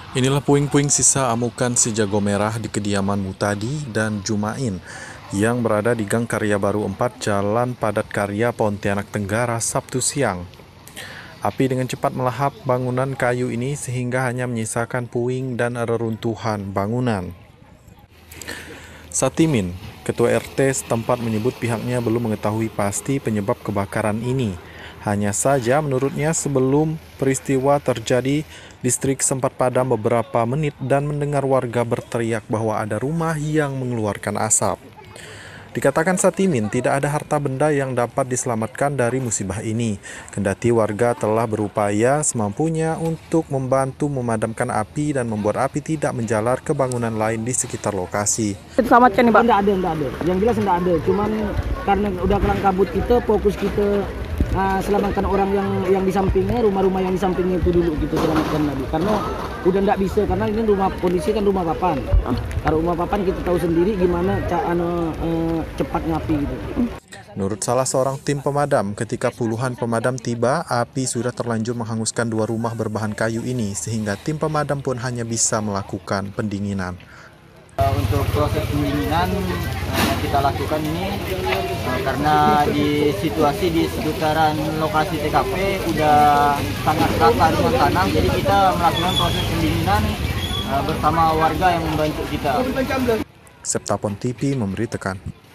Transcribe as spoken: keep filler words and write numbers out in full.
Inilah puing-puing sisa amukan si jago merah di kediaman Mutadi dan Jumain yang berada di Gang Karya Baru empat Jalan Padat Karya Pontianak Tenggara Sabtu siang. Api dengan cepat melahap bangunan kayu ini sehingga hanya menyisakan puing dan reruntuhan bangunan. Satimin, Ketua R T setempat menyebut pihaknya belum mengetahui pasti penyebab kebakaran ini. Hanya saja menurutnya sebelum peristiwa terjadi, listrik sempat padam beberapa menit dan mendengar warga berteriak bahwa ada rumah yang mengeluarkan asap. Dikatakan Satimin tidak ada harta benda yang dapat diselamatkan dari musibah ini. Kendati warga telah berupaya semampunya untuk membantu memadamkan api dan membuat api tidak menjalar ke bangunan lain di sekitar lokasi. Diselamatkan nih Pak? Enggak ada, enggak ada. Yang jelas enggak ada. Cuman karena udah kelang kabut kita, fokus kita uh, selamatkan orang yang yang di sampingnya, rumah-rumah yang di sampingnya itu dulu gitu selamatkan lagi. Karena udah enggak bisa, karena ini rumah kondisi kan rumah papan. Ah. Kalau rumah papan kita tahu sendiri gimana cara uh, cepat ngapi gitu. Menurut salah seorang tim pemadam, ketika puluhan pemadam tiba, api sudah terlanjur menghanguskan dua rumah berbahan kayu ini sehingga tim pemadam pun hanya bisa melakukan pendinginan. Untuk proses pendinginan yang kita lakukan ini karena di situasi di sekitaran lokasi T K P udah sangat rata dengan tanah, jadi kita melakukan proses pendinginan bersama warga yang membantu kita. Septapon T V memberitakan.